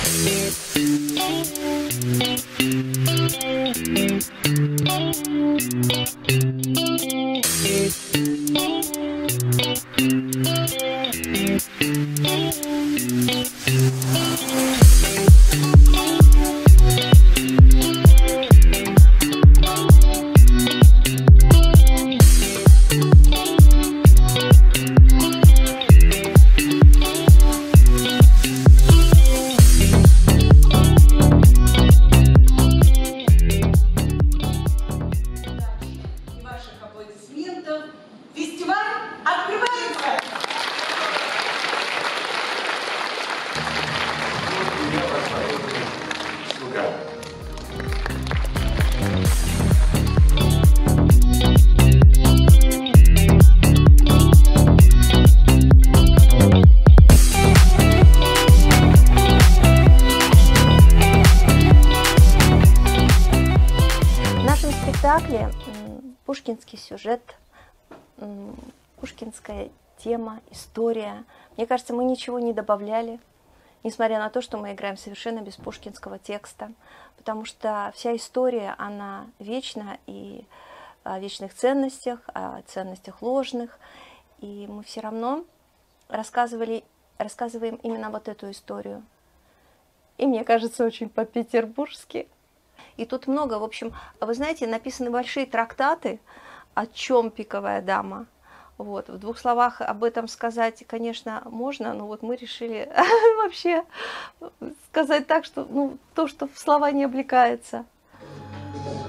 Пушкинский сюжет, пушкинская тема, история. Мне кажется, мы ничего не добавляли, несмотря на то, что мы играем совершенно без пушкинского текста, потому что вся история, она вечна, и о вечных ценностях, о ценностях ложных, и мы все равно рассказываем именно вот эту историю. И мне кажется, очень по-петербургски. И тут много, в общем, вы знаете, написаны большие трактаты, о чем «Пиковая дама». Вот, в двух словах об этом сказать, конечно, можно, но вот мы решили вообще сказать так, что то, что в слова не облекается.